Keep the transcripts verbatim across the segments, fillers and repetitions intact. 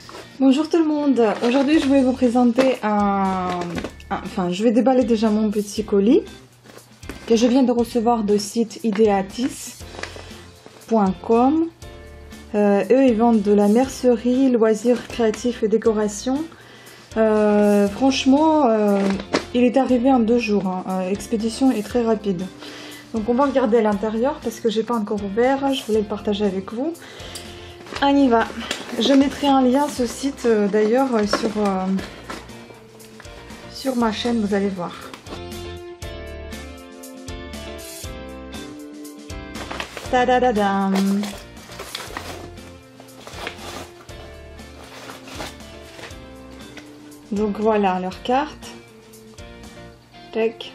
Bonjour tout le monde, aujourd'hui je vais vous présenter un, un... Enfin, je vais déballer déjà mon petit colis que je viens de recevoir de site ideatis point com. Euh, eux ils vendent de la mercerie, loisirs créatifs et décoration. Euh, franchement, euh, il est arrivé en deux jours, hein. Euh, l'expédition est très rapide. Donc on va regarder à l'intérieur parce que j'ai pas encore ouvert, je voulais le partager avec vous. On y va. Je mettrai un lien, ce site euh, d'ailleurs sur, euh, sur ma chaîne, vous allez voir. Tadadadam. Donc voilà leur carte. Tac.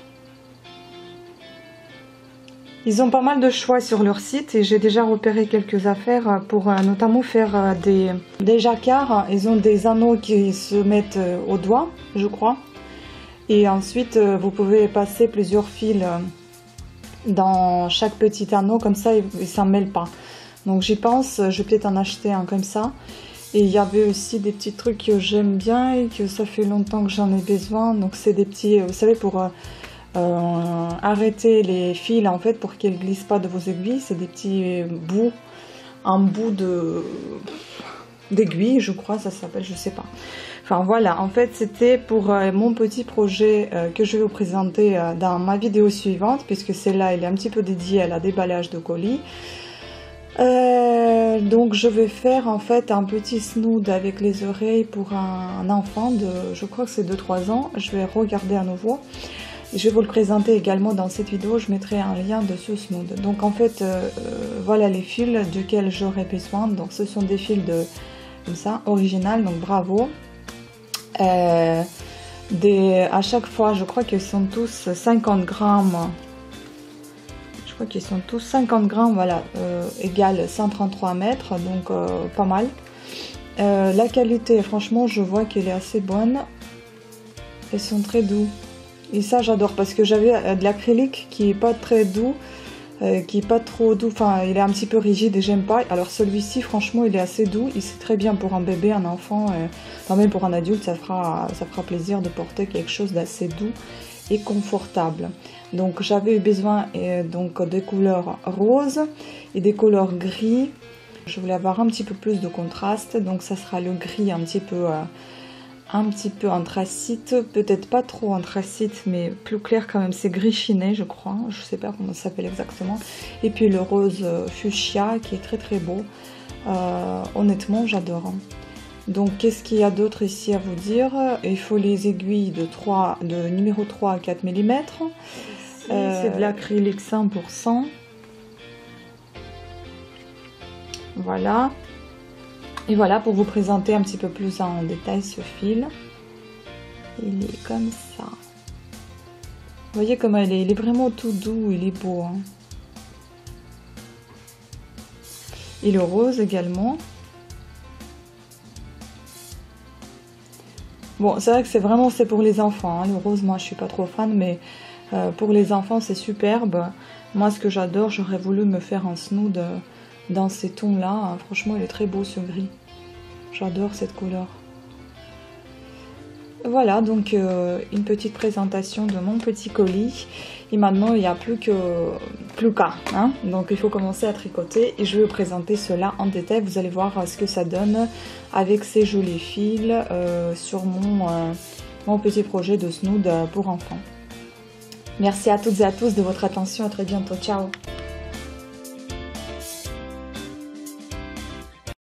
Ils ont pas mal de choix sur leur site et j'ai déjà repéré quelques affaires pour euh, notamment faire euh, des, des jacquards. Ils ont des anneaux qui se mettent euh, au doigt, je crois. Et ensuite, euh, vous pouvez passer plusieurs fils euh, dans chaque petit anneau, comme ça, ils ne s'en mêlent pas. Donc j'y pense, je vais peut-être en acheter un comme ça. Et il y avait aussi des petits trucs que j'aime bien et que ça fait longtemps que j'en ai besoin. Donc c'est des petits, vous savez, pour... Euh, Euh, arrêter les fils en fait pour qu'elles glissent pas de vos aiguilles. C'est des petits bouts, un bout de d'aiguille, je crois ça s'appelle, je sais pas. Enfin voilà, en fait c'était pour euh, mon petit projet euh, que je vais vous présenter euh, dans ma vidéo suivante, puisque celle-là elle est un petit peu dédiée à la déballage de colis. Euh, donc je vais faire en fait un petit snood avec les oreilles pour un, un enfant de, je crois que c'est de trois ans. Je vais regarder à nouveau. Je vais vous le présenter également dans cette vidéo, je mettrai un lien de ce snood. Donc en fait, euh, voilà les fils duquel j'aurai besoin. Donc ce sont des fils de, comme ça, original, donc bravo. Euh, des, à chaque fois, je crois qu'ils sont tous cinquante grammes. Je crois qu'ils sont tous cinquante grammes, voilà, euh, égale cent trente-trois mètres, donc euh, pas mal. Euh, la qualité, franchement, je vois qu'elle est assez bonne. Ils sont très doux. Et ça j'adore parce que j'avais de l'acrylique qui est pas très doux, euh, qui est pas trop doux, enfin il est un petit peu rigide et j'aime pas. Alors celui-ci franchement il est assez doux, il c'est très bien pour un bébé, un enfant, euh, enfin même pour un adulte ça fera, ça fera plaisir de porter quelque chose d'assez doux et confortable. Donc j'avais eu besoin euh, donc des couleurs roses et des couleurs gris. Je voulais avoir un petit peu plus de contraste, donc ça sera le gris un petit peu... Euh, un petit peu anthracite, peut-être pas trop anthracite, mais plus clair quand même, c'est gris chiné je crois, je sais pas comment ça s'appelle exactement. Et puis le rose fuchsia qui est très très beau, euh, honnêtement j'adore. Donc qu'est-ce qu'il y a d'autre ici à vous dire? Il faut les aiguilles de, trois, de numéro trois à quatre millimètres, euh, c'est de l'acrylique cent pour cent, voilà. Et voilà, pour vous présenter un petit peu plus en détail ce fil. Il est comme ça. Vous voyez comment il est, il est vraiment tout doux, il est beau. Hein. Et le rose également. Bon, c'est vrai que c'est vraiment c'est pour les enfants. Hein. Le rose, moi je suis pas trop fan, mais euh, pour les enfants c'est superbe. Moi ce que j'adore, j'aurais voulu me faire un snood euh, dans ces tons-là. Hein. Franchement, il est très beau ce gris. J'adore cette couleur. Voilà, donc euh, une petite présentation de mon petit colis. Et maintenant, il n'y a plus que plus qu'à. Hein, donc il faut commencer à tricoter. Et je vais vous présenter cela en détail. Vous allez voir ce que ça donne avec ces jolis fils euh, sur mon, euh, mon petit projet de snood pour enfants. Merci à toutes et à tous de votre attention. À très bientôt. Ciao.